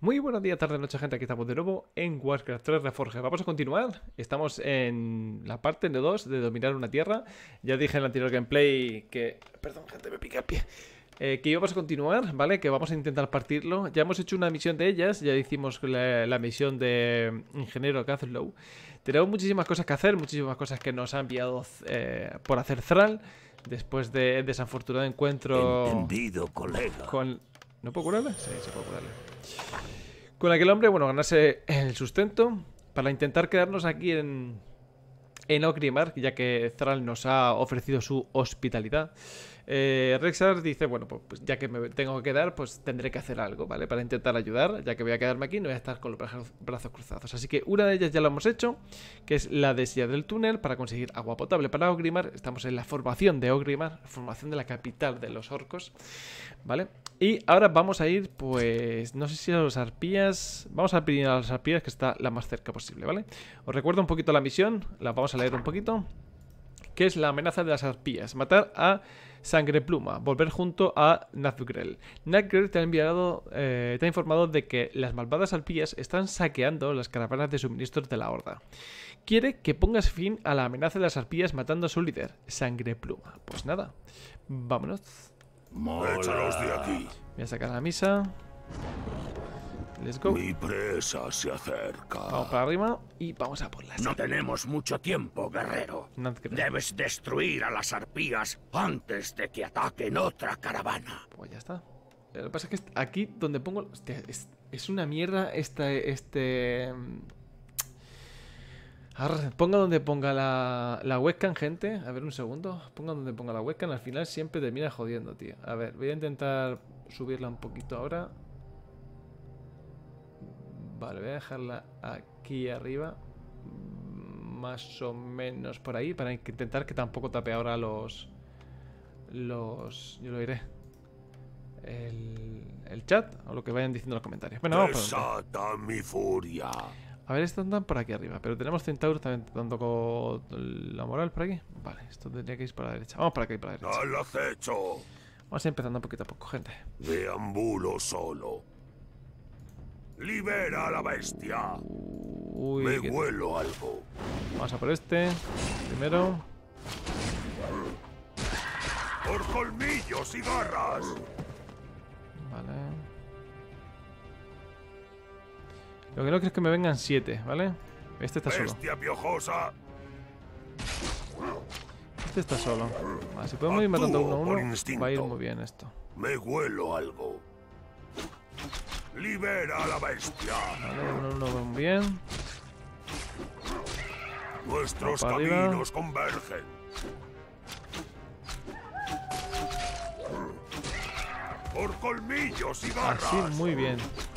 Muy buenos días, tarde, noche, gente. Aquí estamos de nuevo en Warcraft 3 Reforged. Vamos a continuar. Estamos en la parte número 2 de dominar una tierra. Ya dije en el anterior gameplay que... Perdón, gente, me pica el pie. Que íbamos a continuar, ¿vale? Que vamos a intentar partirlo. Ya hemos hecho una misión de ellas. Ya hicimos la misión de Ingeniero Cazlow. Tenemos muchísimas cosas que hacer. Muchísimas cosas que nos ha enviado por hacer Thrall. Después de desafortunado encuentro... Entendido, colega. Con... ¿No puedo curarle? Sí, se puede curarle. Con aquel hombre, bueno, ganarse el sustento para intentar quedarnos aquí en Orgrimmar, ya que Thrall nos ha ofrecido su hospitalidad. Rexxar dice, bueno, pues ya que me tengo que quedar, pues tendré que hacer algo, ¿vale? Para intentar ayudar, ya que voy a quedarme aquí, no voy a estar con los brazos cruzados. Así que una de ellas ya lo hemos hecho, que es la desvía del túnel para conseguir agua potable para Orgrimmar. Estamos en la formación de Orgrimmar, formación de la capital de los orcos, ¿vale? Y ahora vamos a ir, pues, no sé si a los arpías. Vamos a pedir a las arpías, que está la más cerca posible, ¿vale? Os recuerdo un poquito la misión, la vamos a leer un poquito. Que es la amenaza de las arpías. Matar a Sangrepluma. Volver junto a Nazgrel. Nazgrel te ha informado de que las malvadas arpías están saqueando las caravanas de suministros de la Horda. Quiere que pongas fin a la amenaza de las arpías matando a su líder, Sangrepluma. Pues nada, vámonos. Échalos de aquí. Voy a sacar la misa. Let's go. Mi presa se acerca. Vamos para arriba y vamos a por las. No tenemos mucho tiempo, guerrero. Nazgrel. Debes destruir a las arpías antes de que ataquen otra caravana. Pues ya está. Lo que pasa es que aquí donde pongo... Hostia, es una mierda ponga donde ponga la webcam, gente. A ver, un segundo. Ponga donde ponga la webcam. Al final siempre termina jodiendo, tío. A ver, voy a intentar subirla un poquito ahora. Vale, voy a dejarla aquí arriba. Más o menos por ahí. Para intentar que tampoco tape ahora los... Yo lo diré. El chat o lo que vayan diciendo en los comentarios. Bueno, vamos por Desata mi furia. a ver, estos andan por aquí arriba. Pero tenemos centauros también dando con la moral por aquí. Vale, esto tendría que ir por la derecha. Vamos para aquí, por la derecha. Al acecho. Vamos a ir empezando poquito a poco, gente. Deambulo solo. Libera a la bestia. Uy, Me huelo algo. vamos a por este. Primero. Por colmillos y garras. Vale. Lo que no quiero es que me vengan 7, ¿vale? Este está solo. Bestia piojosa. Este está solo. Vale, si podemos ir matando uno a Por uno, instinto. va a ir muy bien esto. Me huelo algo. Libera a la bestia. Vale, uno a uno va muy bien. Nuestros Para arriba. caminos convergen. Por colmillos y garras. Así, muy bien.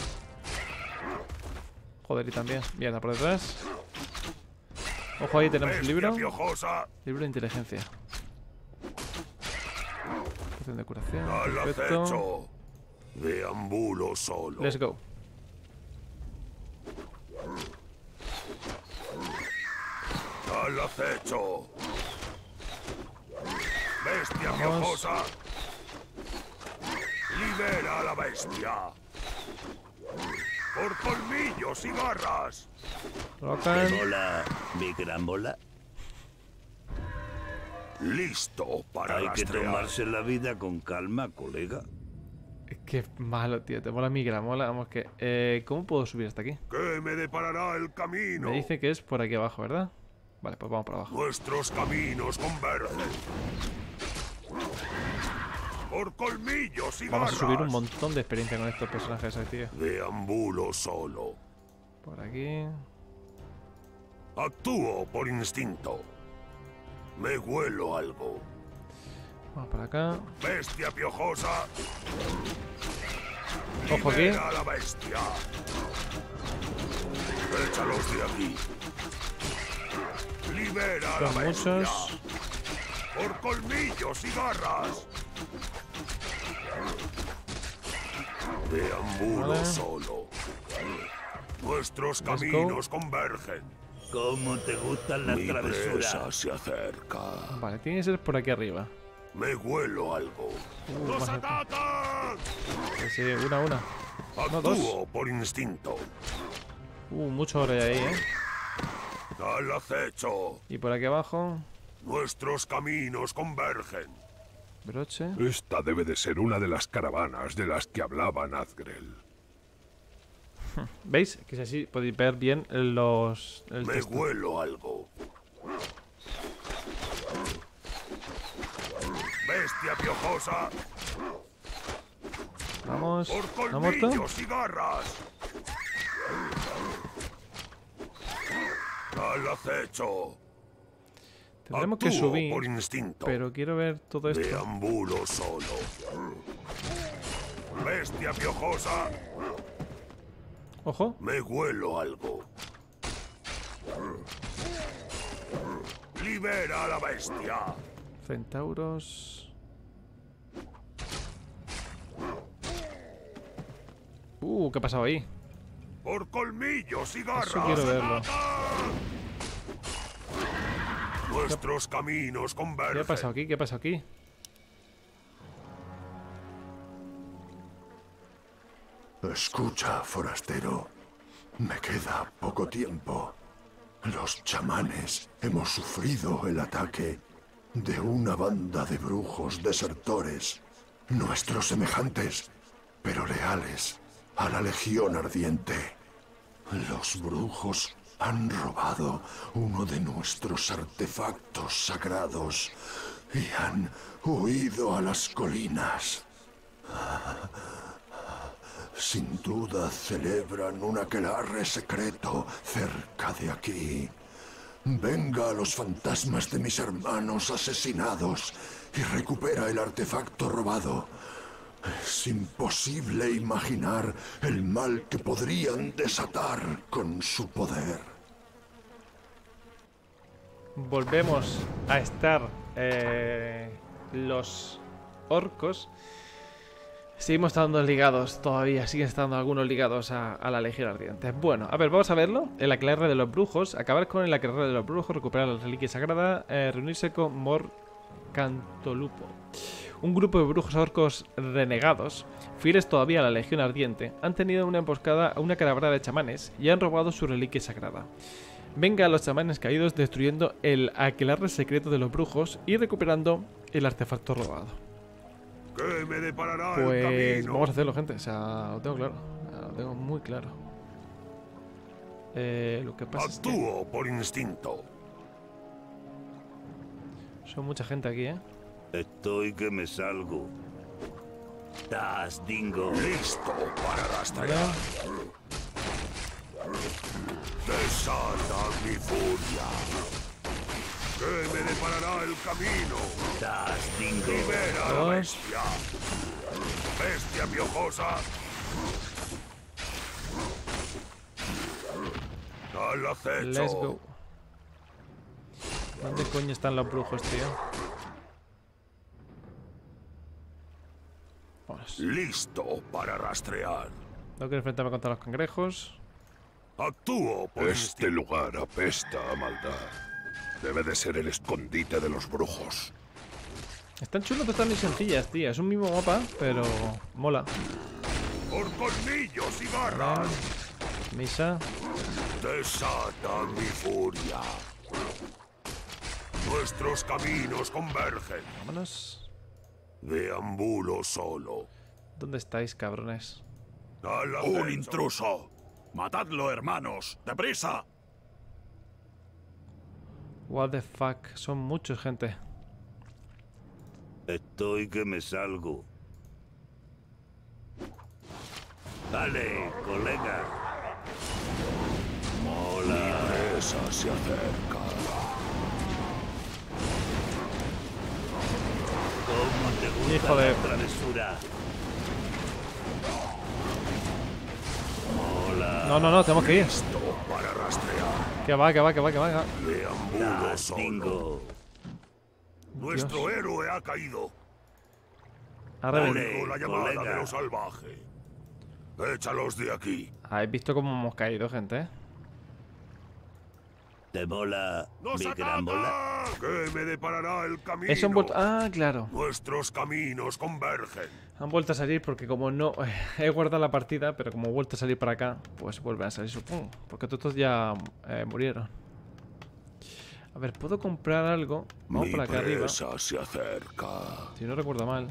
Joder, y también. Mierda, por detrás. Ojo, ahí tenemos el Bestia libro. piojosa. Libro de inteligencia. Poción de curación. Al Perfecto. acecho. Deambulo solo. Let's go. Al acecho. Bestia Vamos. piojosa. Libera a la bestia. Por colmillos y garras. Colocan. Hola, mi gran bola. Listo para Hay que rastrear. tomarse la vida con calma, colega. Qué malo, tío. Te mola migra, mola. Vamos que... ¿Cómo puedo subir hasta aquí? ¿Qué me deparará el camino? Me dice que es por aquí abajo, ¿verdad? Vale, pues vamos por abajo. Nuestros caminos convergen. Por colmillos y Vamos a garras. subir un montón de experiencia con estos personajes, tío. Deambulo solo. Por aquí. Actúo por instinto. Me huelo algo. Vamos por acá. Bestia piojosa. Ojo aquí. Libera a la bestia. Échalos de aquí. Libera a la Son bestia. muchos. Por colmillos y garras. Deambulo Vale. solo. Nuestros Let's go. caminos convergen. ¿Cómo te gustan las Mi presa travesuras? se acerca. Vale, tiene que ser por aquí arriba. Me huelo algo. ¡Nos más atacan! Sí, sí, una a una. No, dos. Actúo por instinto. Mucho oro hay ahí, ¿eh? Al acecho. Y por aquí abajo, Nuestros caminos convergen. broche. Esta debe de ser una de las caravanas de las que hablaba Nazgrel. ¿Veis? Que si así podéis ver bien el Me texto. huelo algo. Bestia piojosa. Vamos. Por ¿No ha muerto? colmillos y garras. Al acecho. Tendremos que Actúo subir, por instinto. pero quiero ver todo esto. Deambulo solo. Bestia piojosa. Ojo. Me huelo algo. Libera a la bestia. Centauros. ¿Qué ha pasado ahí? Por colmillos y garras. Eso quiero verlo. Nuestros caminos convergen. ¿Qué ha pasado aquí? ¿Qué ha pasado aquí? Escucha, forastero. Me queda poco tiempo. Los chamanes hemos sufrido el ataque de una banda de brujos desertores, nuestros semejantes, pero leales a la Legión Ardiente. Los brujos han robado uno de nuestros artefactos sagrados y han huido a las colinas. Sin duda celebran un aquelarre secreto cerca de aquí. Venga a los fantasmas de mis hermanos asesinados y recupera el artefacto robado. Es imposible imaginar el mal que podrían desatar con su poder. Volvemos a estar los orcos. Seguimos estando ligados todavía, siguen estando algunos ligados a la Legión Ardiente. Bueno, a ver, vamos a verlo. El aquelarre de los brujos. Acabar con el aquelarre de los brujos, recuperar la reliquia sagrada, reunirse con Morcantolupo. Un grupo de brujos orcos renegados, fieles todavía a la Legión Ardiente, han tenido una emboscada a una caravana de chamanes y han robado su reliquia sagrada. Venga a los chamanes caídos destruyendo el aquelarre secreto de los brujos y recuperando el artefacto robado. ¿Qué me deparará el Pues camino? vamos a hacerlo, gente. O sea, lo tengo claro. Lo tengo muy claro. Lo que pasa es que Actúo por instinto. son mucha gente aquí, ¿eh? Estoy que me salgo. Das, dingo. Listo para Vale. rastrear. Desata mi furia. ¿Qué me deparará el camino? Das, dingo. Libera a la Dos. bestia. Bestia piojosa. Al acecho. Let's go. ¿Dónde coño están los brujos, tío? Vamos. Listo para rastrear. Tengo que enfrentarme contra los cangrejos. Actúo por Este lugar apesta a maldad. Debe de ser el escondite de los brujos. Están chulos, pero están muy sencillas, tío. Es un mismo mapa, pero mola. por colmillos y garras. Misa. Desata mi furia. Nuestros caminos convergen. Vámonos. Deambulo solo. ¿Dónde estáis, cabrones? Al ¡Un acecho. intruso! ¡Matadlo, hermanos! ¡Deprisa! What the fuck. Son muchos, gente. Estoy que me salgo. Dale, colega. Mola. Esa se acerca. ¿Cómo te gusta Hijo de- la travesura? Mola. No, no, no, tenemos que ir. Listo para rastrear. Que va, que va, que va, que va. Deambulo Das, solo. dingo. Nuestro héroe ha caído. Ha reventado. Vale. Oigo la llamada colega. de lo salvaje. Échalos de aquí. Habéis visto cómo hemos caído, gente, ¿eh? ¿Te mola ¡Nos mi gran bola? atacan! ¿Qué me deparará el camino? Eso han vuelto... Ah, claro. Nuestros caminos convergen. Han vuelto a salir porque como no... he guardado la partida, pero como he vuelto a salir para acá, pues vuelven a salir, supongo. Porque todos ya murieron. A ver, ¿puedo comprar algo? Vamos por acá arriba. Presa se acerca. Si no recuerdo mal.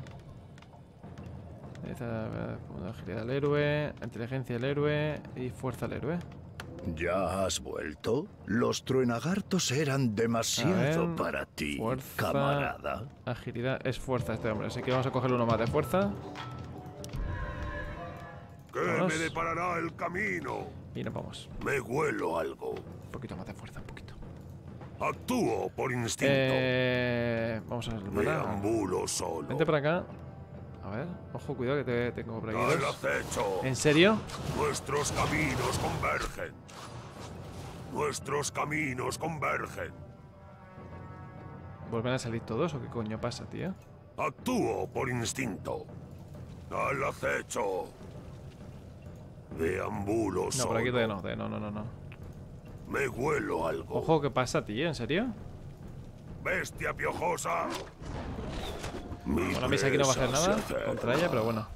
Agilidad del héroe, inteligencia del héroe y fuerza del héroe. ¿Ya has vuelto? Los truenagartos eran demasiado ver, para ti, fuerza, camarada. Agilidad es fuerza este hombre, así que vamos a cogerle uno más de fuerza. ¿Qué Vamos. me deparará el camino? Y nos vamos. Me huelo algo. Un poquito más de fuerza, un poquito. Actúo por instinto. Vamos a ver. Deambulo solo. Vente para acá. A ver, ojo, cuidado que te tengo por aquí Al dos. acecho. ¿En serio? Nuestros caminos convergen. Nuestros caminos convergen. ¿Vuelven a salir todos o qué coño pasa, tío? Actúo por instinto. Al acecho. Deambulo No, solo. por aquí todavía no. No. Me huelo algo. Ojo, ¿qué pasa, tío? ¿En serio? Bestia piojosa. Bueno, Misa aquí no va a hacer presa se nada acerca. contra ella, pero bueno.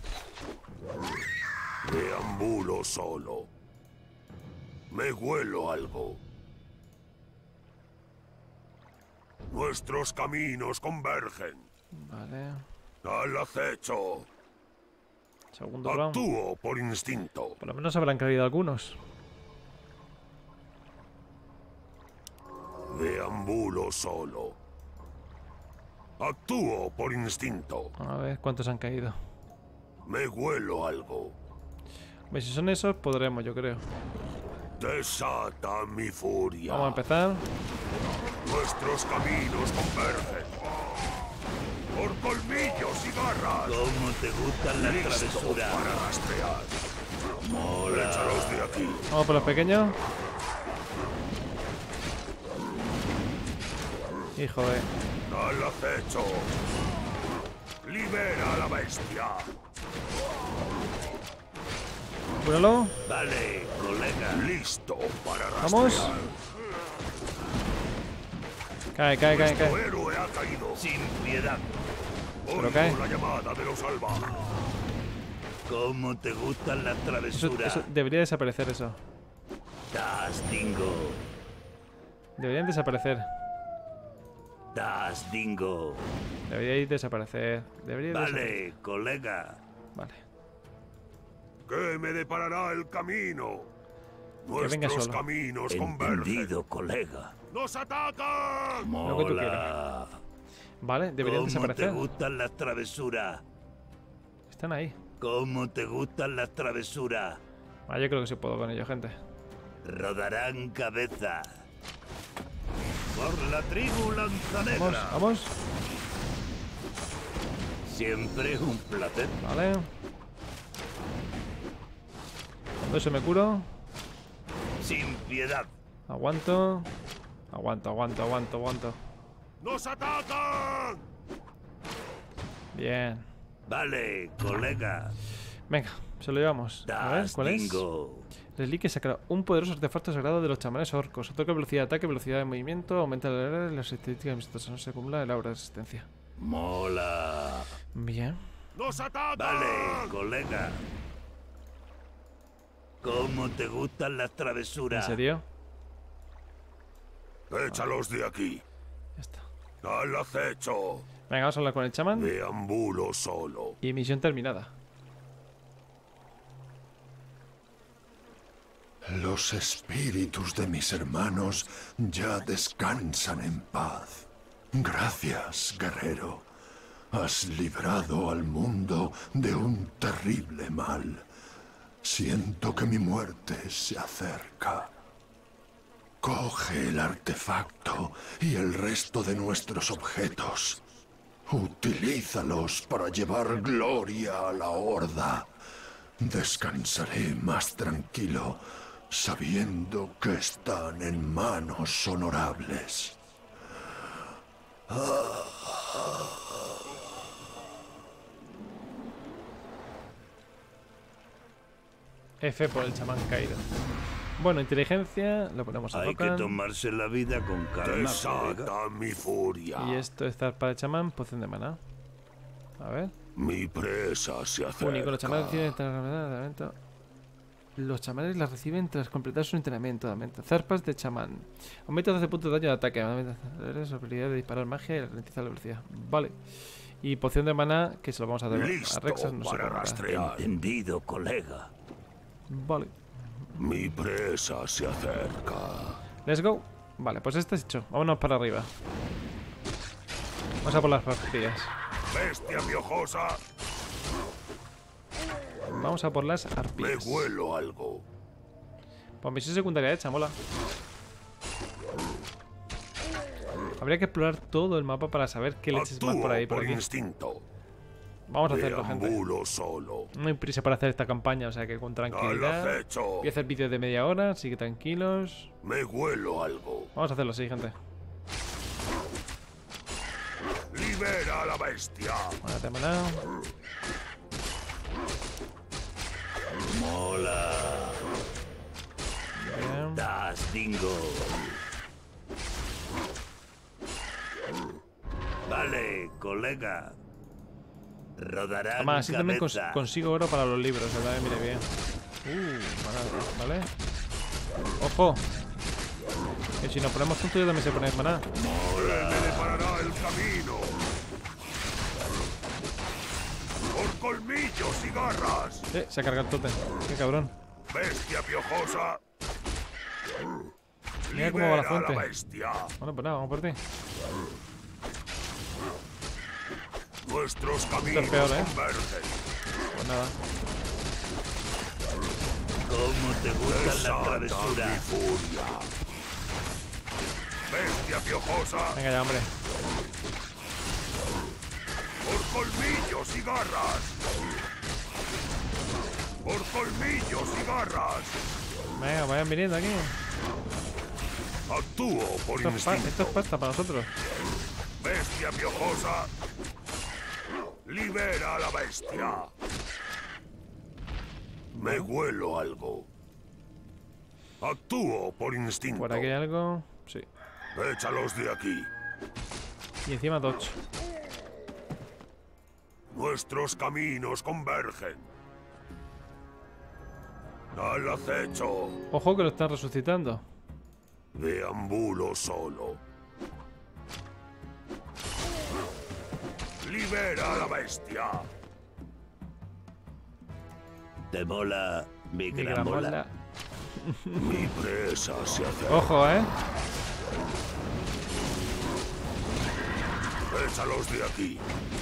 Deambulo solo. Me huelo algo. Nuestros caminos convergen. Vale. Al acecho. Segundo round. Actúo por instinto. Por lo menos habrán caído algunos. Deambulo solo. Actúo por instinto. A ver cuántos han caído. Me huelo algo. Pues si son esos, podremos, yo creo. Desata mi furia. Vamos a empezar. Nuestros caminos convergen. Por colmillos y garras. ¿Cómo te gustan las Listo travesuras? para rastrear. Mola. Échalos de aquí. Vamos por los pequeños. Hijo de... Al acecho. Libera a la bestia. Cúralo. Vale, colega. Listo para rastrear. Vamos. Cae. Nuestro héroe ha caído. Sin piedad. Oigo cae. la llamada de los salvajes. ¿Cómo te gustan las travesuras? Eso debería desaparecer eso. Das dingo. Deberían desaparecer. Das dingo. Debería desaparecer. Debería desaparecer. Vale, colega. Vale. ¿Qué me deparará el camino? venga Nuestros solo. caminos convergen. Entendido, colega. ¡Nos atacan! Lo que tú Mola. Vale, deberían ¿Cómo te desaparecer. gustan las travesuras? Están ahí. ¿Cómo te gustan las travesuras? Ah, yo creo que sí puedo con ellos, gente. Rodarán cabeza. Por la tribu Vamos, lanzanegra. vamos. Siempre un placer. Vale. Cuando eso me curo. Sin piedad. Aguanto. Aguanto. ¡Nos atacan! Bien. Vale, colega. Venga, se lo llevamos. A ver, Das ¿cuál es? dingo. Reliquia sacra. Un poderoso artefacto sagrado de los chamanes orcos. Otorga velocidad de ataque, velocidad de movimiento, aumenta la área y las estadísticas amistosas. No se acumula el aura de resistencia. Mola. Bien. ¡Nos atacan! Vale, colega. ¿Cómo te gustan las ¿En travesuras? serio? Échalos de aquí. Ya está. Al acecho. Venga, vamos a hablar con el chamán. Deambulo solo. Y misión terminada. Los espíritus de mis hermanos ya descansan en paz. Gracias, guerrero. Has librado al mundo de un terrible mal. Siento que mi muerte se acerca. Coge el artefacto y el resto de nuestros objetos. Utilízalos para llevar gloria a la Horda. Descansaré más tranquilo, sabiendo que están en manos honorables. F por el chamán caído. Bueno, inteligencia, lo ponemos a Hay que Rokan. tomarse la vida con calma, colega. Desata mi furia. Y esto es zarpa de chamán, poción de maná. A ver. Mi presa se acerca. Único, los chamanes reciben tras el evento. Los chamanes las reciben tras completar su entrenamiento. Zarpas de chamán. Aumenta 12 puntos de daño de ataque. Aumenta su habilidad de disparar magia y ralentiza la velocidad. Vale. Y poción de maná, que se lo vamos a dar Listo a Rexas. No sé para cómo. rastrear. Entendido, colega. Vale. Mi presa se acerca. Let's go. Vale, pues este es hecho. Vámonos para arriba. Vamos a por las arpías. Bestia piojosa. Vamos a por las Me arpías. huelo algo. Pues misión secundaria hecha, mola. Habría que explorar todo el mapa para saber qué leches más por ahí, por aquí. instinto. Vamos a hacerlo, gente. Deambulo solo. No hay prisa para hacer esta campaña, o sea que con Al tranquilidad. acecho. Voy a hacer vídeos de media hora, así que tranquilos. Me huelo algo. Vamos a hacerlo así, gente. Libera a la bestia. Mándate maná. Mola. Bien. Das dingo. Vale, colega. Rodarán Además, así también cabeza. consigo oro para los libros, ¿verdad? Mire bien. Maná, ¿vale? ¡Ojo! Que si nos ponemos juntos, yo también se pone maná. Me deparará el camino. Por colmillos y garras. Se ha cargado el totem. ¡Qué cabrón! Bestia piojosa. Mira cómo va la Libera a fuente. bestia. Bueno, pues nada, vamos por ti. Nuestros caminos peor, ¿eh? convergen. Pues nada. ¿Cómo te gusta la Desata travesura? mi furia. Bestia piojosa. Venga ya, hombre. Por colmillos y garras. Por colmillos y garras. Venga, vayan viniendo aquí. Actúo por Esto es instinto. pasta para nosotros. Bestia piojosa. Libera a la bestia. Me huelo algo. Actúo por instinto. Por aquí hay algo. Sí. Échalos de aquí. Y encima Dodge. Nuestros caminos convergen. Al acecho. Ojo que lo están resucitando. Deambulo solo. Libera a la bestia. ¿Te mola mi Mi gran gran bola? bola. Mi presa se acerca. Ojo, Échalos de aquí.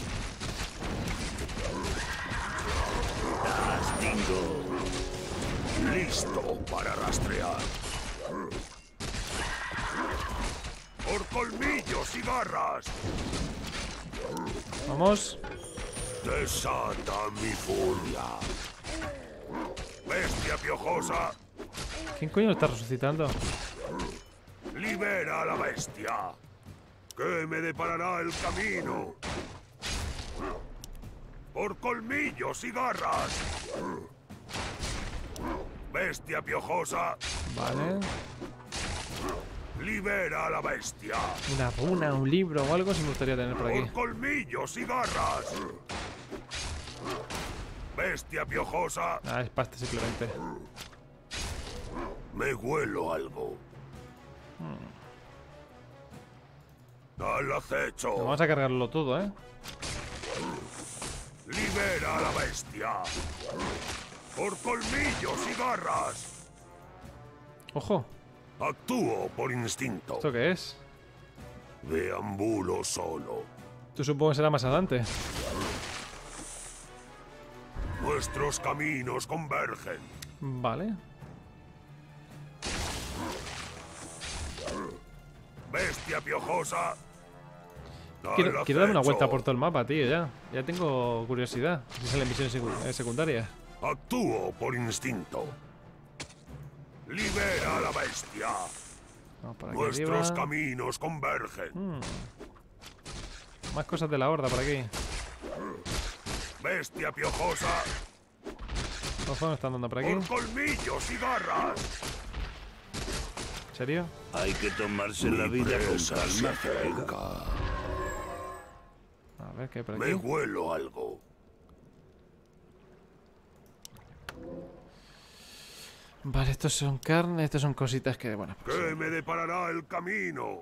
Das dingo. Listo para rastrear. Por colmillos y garras. Vamos. Desata mi furia. Bestia piojosa. ¿Quién coño lo está resucitando? Libera a la bestia. Que me deparará el camino. Por colmillos y garras. Bestia piojosa. Vale. Libera a la bestia. Una runa, un libro o algo si me gustaría tener por aquí. Por colmillos y garras. Bestia piojosa. Ah, es pasta simplemente. Me huelo algo. Al acecho. Vamos a cargarlo todo, Libera a la bestia. Por colmillos y garras. Ojo, Actúo por instinto. ¿esto qué es? Deambulo solo. Tú supongo que será más adelante. Nuestros caminos convergen. Vale. Bestia piojosa. Quiero darme una vuelta por todo el mapa, tío, ya. Ya tengo curiosidad. Si salen misiones secundarias. Actúo por instinto. Libera a la bestia. Vamos por aquí Nuestros arriba. caminos convergen. Más cosas de la horda por aquí. Bestia piojosa. Ojo, me están dando por aquí. Por colmillos y garras. ¿En serio? Hay que tomarse la vida con calma, colega. A ver, ¿qué hay por Me aquí? huelo algo. Vale, estos son carne, estos son cositas que, bueno, pues, ¿Qué me deparará el camino?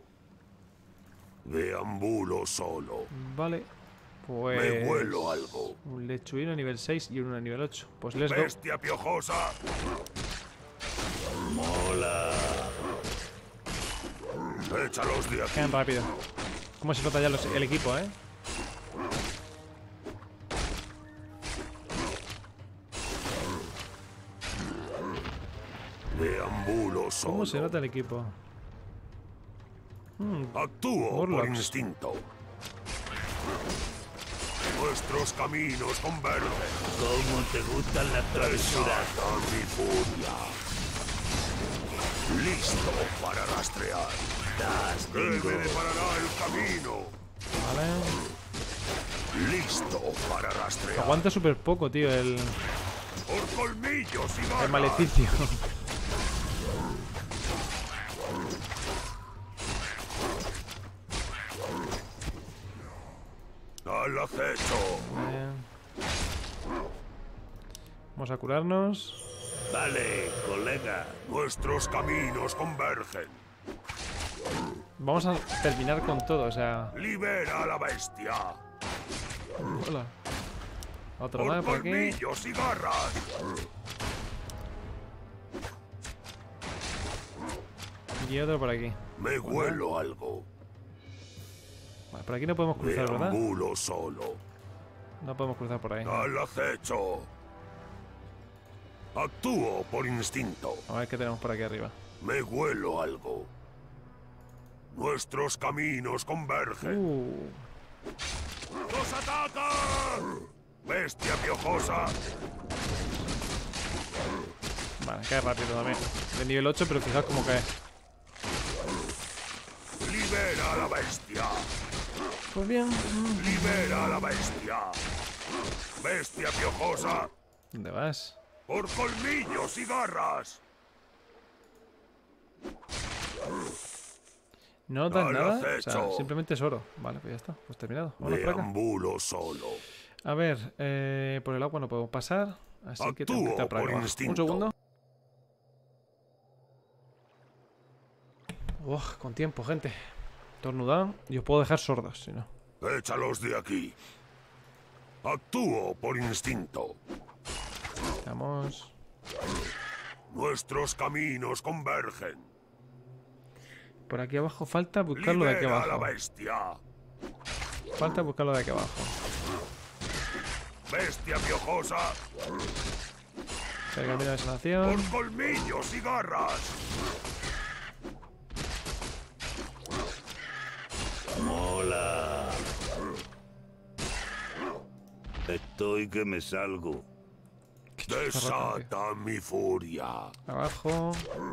Deambulo solo. vale. Me Pues... huelo algo. un lechuino nivel 6 y uno nivel 8. Pues let's go. Bestia piojosa. Mola. Échalos de aquí. Caen rápido. ¿Cómo se nota ya el equipo, eh? Deambulo solo. ¿Cómo se nota el equipo? Actúo por Morlocks. instinto. Nuestros caminos convergen. ¿Cómo te gustan las travesuras? Desata mi furia. Listo para rastrear. ¿Qué me deparará el camino? Vale. Listo para rastrear. Aguanta súper poco, tío, el Por colmillos y garras. maleficio. Al acecho. Vamos a curarnos. Vale, colega. Nuestros caminos convergen. Vamos a terminar con todo, o sea... Libera a la bestia. Hola. Otro Por más por aquí. colmillos y garras. Y otro por aquí. Me huelo algo. Vale, por aquí no podemos cruzar, ¿verdad? Deambulo solo. No podemos cruzar por ahí. Al acecho. Actúo por instinto. A ver qué tenemos por aquí arriba. Me huelo algo. Nuestros caminos convergen. ¡Nos atacan! ¡Bestia piojosa! Vale, cae rápido también. De nivel 8, pero fijaos cómo cae. ¡Libera a la bestia! Pues bien. ¡Libera a la bestia! ¡Bestia piojosa! ¿Dónde vas? ¡Por colmillos y garras! ¿No nos dan Al nada? O acecho. sea, simplemente es oro. Vale, pues ya está. Pues terminado. Vamos por acá. Deambulo solo. A ver, por el agua no podemos pasar. Así que tengo que Actúo estar por por acá abajo. Un instinto. segundo. Uf, con tiempo, gente. Tornudado. Y os puedo dejar sordos, si no. Échalos de aquí. Actúo por instinto. Vamos. Nuestros caminos convergen. Por aquí abajo falta buscarlo de aquí Libera a la abajo. bestia. Falta buscarlo de aquí abajo. Bestia piojosa. Camino de sanación. Por colmillos y garras. Mola. Estoy que me salgo. Desata mi furia. Abajo.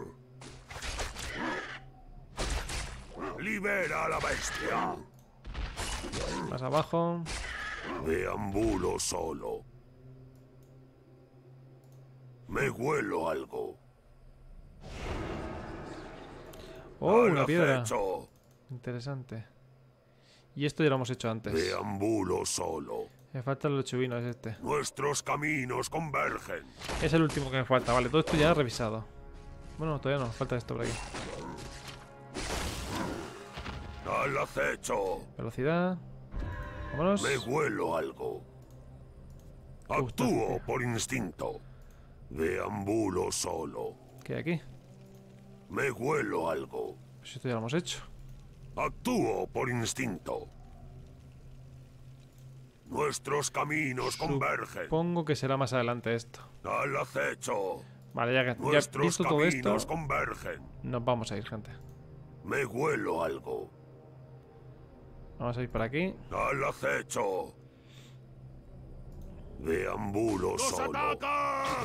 Libera a la bestia. Más abajo. Deambulo solo. Me huelo algo. Oh, Al una piedra. acecho. Interesante. Y esto ya lo hemos hecho antes. Deambulo solo. Me falta el lechuvino, es este. Nuestros caminos convergen. Es el último que me falta. Vale, todo esto ya revisado. Bueno, todavía no. Falta esto por aquí. Al acecho. Velocidad. Vámonos. Me huelo algo. Actúo por instinto. Deambulo solo. ¿Qué hay aquí? Me huelo algo. Pues esto ya lo hemos hecho. Actúo por instinto. Nuestros caminos convergen. Supongo que será más adelante esto. Al acecho. Vale, ya Nuestros visto todo esto, caminos convergen. nos vamos a ir, gente. Me huelo algo. Vamos a ir por aquí. Al acecho. Deambulo solo. Atacan!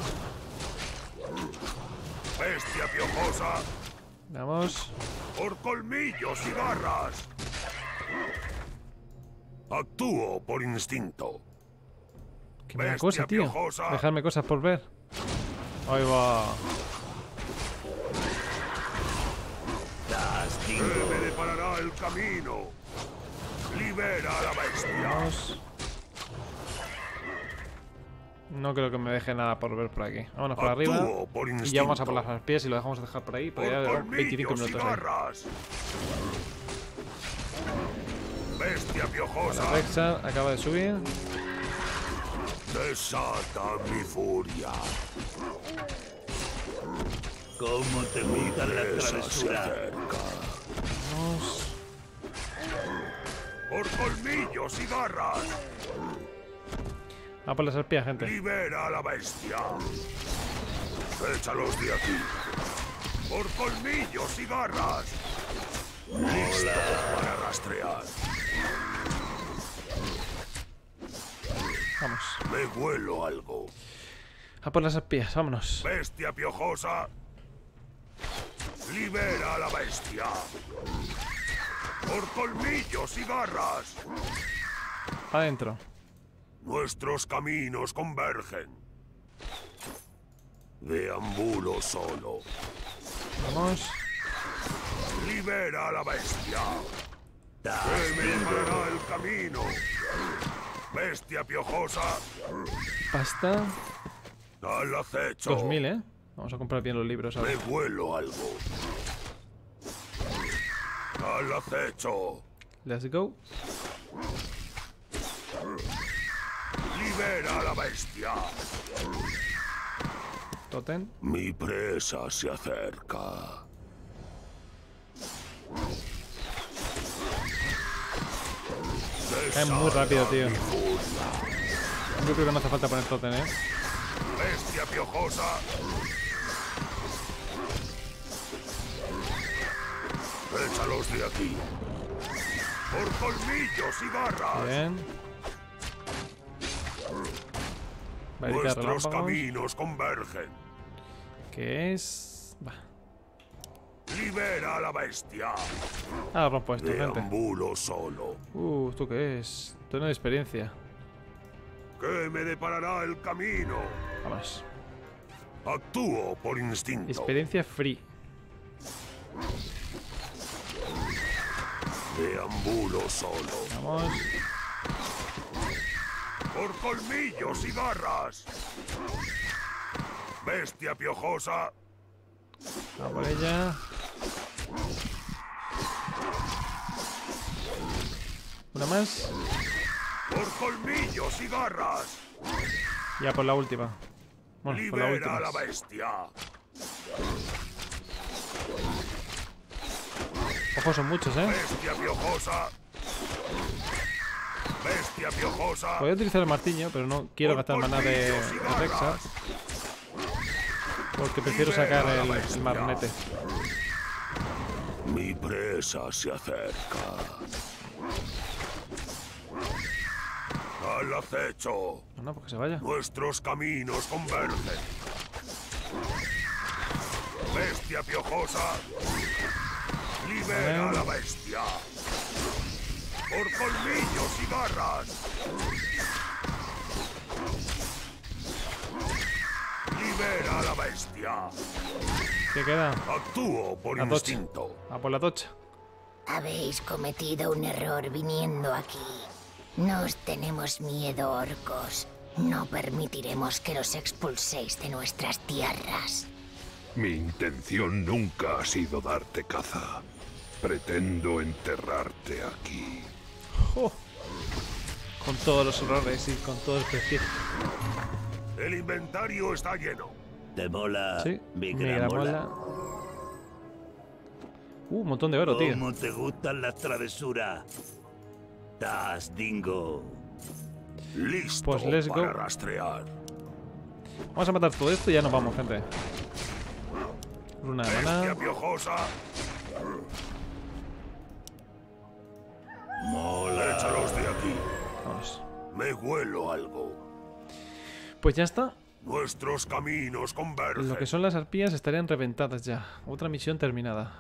Bestia piojosa. Vamos. Por colmillos y garras. Actúo por instinto. Que me da Bestia cosa, tío. piojosa. Dejarme cosas por ver. Ahí va. camino. Libera a la bestia. Vamos. No creo que me deje nada por ver por aquí. Vámonos por arriba. Actúo por Y ya vamos a por instinto. las arpías y lo dejamos dejar por ahí. Por Por allá 25 colmillos y minutos ahí. garras. Bestia La piojosa. Rexa acaba de subir. Desata mi furia. ¿Cómo te gusta la Esa se travesura? acerca. Vamos. Por colmillos y garras. A por las arpías, gente. Libera a la bestia. Échalos de aquí. Por colmillos y garras. Listo para rastrear. Vamos. Me huelo algo. A por las arpías, vámonos. Bestia piojosa. Libera a la bestia. Por colmillos y garras. Adentro. Nuestros caminos convergen. Deambulo solo. Vamos. Libera a la bestia. Que me deparará el camino. Bestia piojosa. Pasta. Al acecho. 2000, ¿eh? Vamos a comprar bien los libros ahora. Me huelo algo. Al acecho. Let's go. Libera a la bestia. Totem. Mi presa se acerca. Cae muy rápido, tío. Mi furia. Yo creo que no hace falta poner totem, ¿eh? Bestia piojosa. Échalos de aquí. Por colmillos y garras. Bien. Varita de Nuestros relámpagos. caminos convergen. ¿Qué es? Va. Libera a la bestia. Ah, rompo esto, gente. Deambulo solo. ¿Esto qué es? Tono de experiencia. ¿Qué me deparará el camino? Vamos. Actúo por instinto. Experiencia free. Deambulo solo. Vamos. Por colmillos y garras. Bestia piojosa. A por ella. Una más. Por colmillos y garras. Ya por la última. Bueno, por la Libera última. a la bestia. Ojo, son muchos, ¿eh? Bestia piojosa. Bestia piojosa. Voy a utilizar el martillo, pero no quiero gastar maná de Rexa. Porque prefiero sacar el marronete. Mi presa se acerca. Al acecho. No, pues que se vaya. Nuestros caminos convergen. Bestia piojosa. Libera a la bestia. Por colmillos y garras. Libera a la bestia. ¿Qué queda? Actúo por La tocha. instinto. A por la tocha. Habéis cometido un error viniendo aquí. No os tenemos miedo, orcos. No permitiremos que los expulséis de nuestras tierras. Mi intención nunca ha sido darte caza. Pretendo enterrarte aquí. Oh. Con todos los horrores y con todo el prestigio. El inventario está lleno. ¿Te mola Sí, mi mi gramola? gramola. Un montón de oro, tío. ¿Cómo te gustan las travesuras? Das, dingo. Listo Pues let's para go. rastrear. Vamos a matar todo esto y ya nos vamos, gente. Runa de Bestia maná. piojosa. Mola. Échalos de aquí. Vamos. Me huelo algo. Pues ya está. Nuestros caminos convergen. Lo que son las arpías estarían reventadas ya. Otra misión terminada.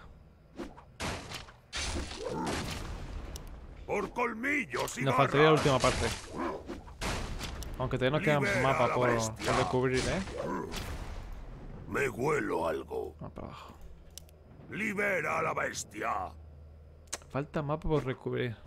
Por colmillos y Nos faltaría la garras. última parte. Aunque todavía nos queda un Libera mapa la por bestia. descubrir, ¿eh? Me huelo algo. Vamos para abajo. Libera a la bestia. falta mapa por recubrir.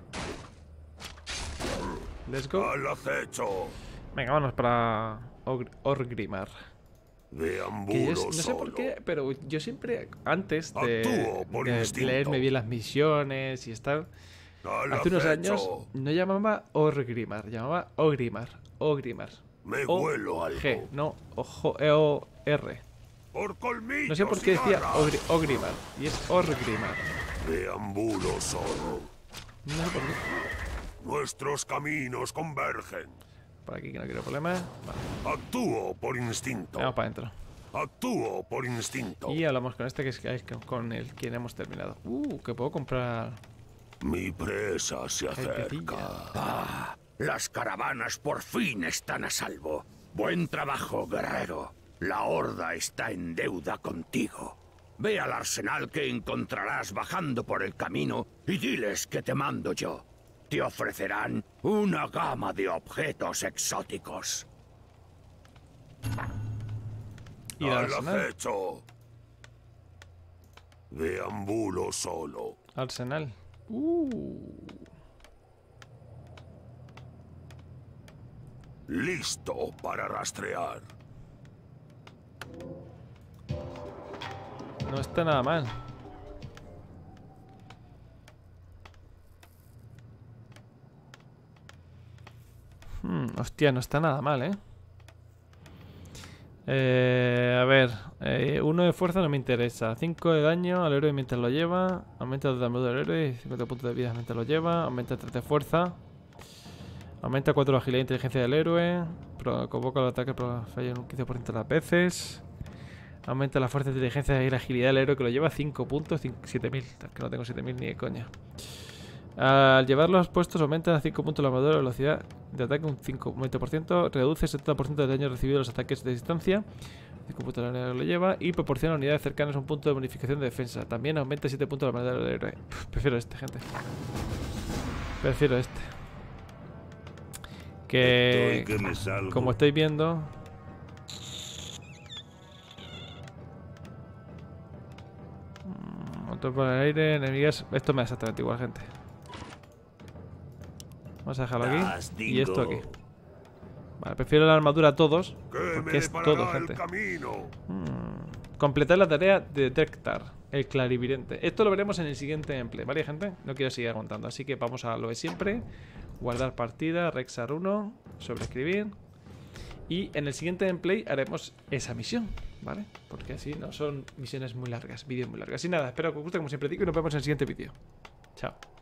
Let's go. ¡Al acecho! Venga, vámonos para Orgrimmar. Que yo Deambulo no sé por solo. qué, pero yo siempre, antes Actúo por de instinto. leerme bien las misiones y estar, ¡Al hace unos acecho! años no llamaba Orgrimmar, llamaba Ogrimmar. Ogrimmar. Me huelo algo. G, no O-R. ¡Por colmillos No sé por qué y decía garras! Ogrimmar. Y es Orgrimmar. Deambulo solo. No sé por qué. Nuestros caminos convergen. Por aquí que no quiero problemas. Vale, Actúo por instinto. vamos para adentro. Actúo por instinto. Y hablamos con este que es con el quien hemos terminado. Que puedo comprar. Mi presa se Gentecilla. acerca. Las caravanas por fin están a salvo. Buen trabajo, guerrero. La horda está en deuda contigo. Ve al arsenal que encontrarás bajando por el camino y diles que te mando yo. Te ofrecerán una gama de objetos exóticos. Ir al ¡Al arsenal. acecho! Deambulo solo. Arsenal. Listo para rastrear. No está nada mal. Hostia, no está nada mal, a ver, 1 de fuerza no me interesa. 5 de daño al héroe mientras lo lleva. Aumenta el daño del héroe. 50 puntos de vida mientras lo lleva. Aumenta 3 de fuerza. Aumenta 4 de agilidad e inteligencia del héroe. Convoca el ataque pero falla en un 15% de las veces. Aumenta la fuerza de inteligencia y la agilidad del héroe que lo lleva 5 puntos. 7000. Que no tengo 7000 ni de coña. Al llevar los puestos aumenta 5 puntos la armadura, velocidad de ataque un 20%, reduce 70% del daño recibido de los ataques de distancia, 5 puntos la unidad que lo lleva, y proporciona a unidades cercanas un punto de bonificación de defensa. También aumenta 7 puntos la armadura del héroe. Prefiero este, gente. Prefiero este. Que, Estoy que me salgo. como estáis viendo, motor por el aire, enemigas. Esto me da exactamente igual, gente. Vamos a dejarlo Das, aquí. Y esto dingo. aquí. Vale, prefiero la armadura a todos. ¿Qué me Porque es deparará todo, el gente. camino? Completar la tarea de detectar el clarividente. Esto lo veremos en el siguiente gameplay, ¿vale, gente? No quiero seguir aguantando. Así que vamos a lo de siempre. Guardar partida, Rexar 1, sobreescribir. Y en el siguiente gameplay haremos esa misión, ¿vale? Porque así no son misiones muy largas, vídeos muy largas. Y nada, espero que os guste como siempre digo y nos vemos en el siguiente vídeo. Chao.